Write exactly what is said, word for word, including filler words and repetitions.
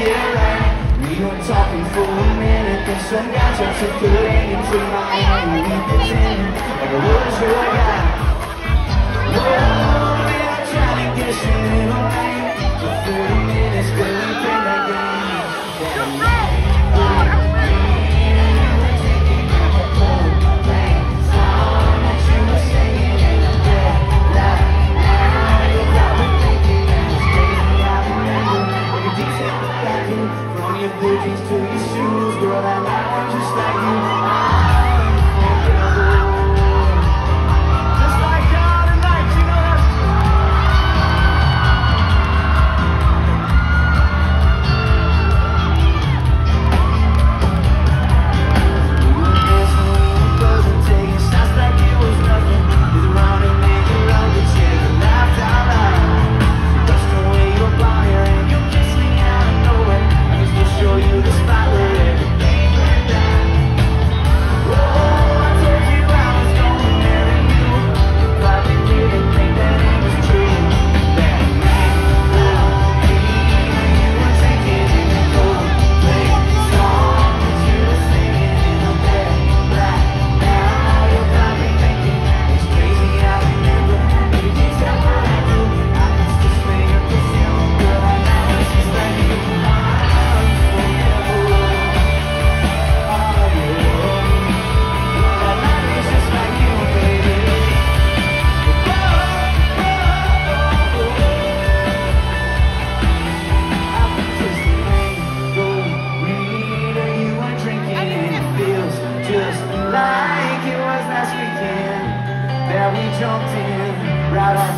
it right. We were talking for a minute, then some guy tried to put it into my hand. We pretended like it was your guy. Oh, and I tried to get you in a lane for thirty minutes, but we played that game. That night, booties to your shoes, girl, and I want just like you. Just like y'all tonight, you know that's we were dancing, we were buzzing, taking shots like it was nothing. With around and making love, the chick and laughed out loud. That's the way you're about here, and you kiss me out of nowhere. Show you the spot where everything went down. Oh, I told you I was gonna marry you. You probably didn't think that it was true. That night, oh, you were drinking in the cold, playing the song that you were singing in the bed. Black, now you're probably thinking that it's crazy. I remember every detail that I do. I used to smell your perfume, girl, and now it's just like you. Just like it was last weekend that we jumped in right off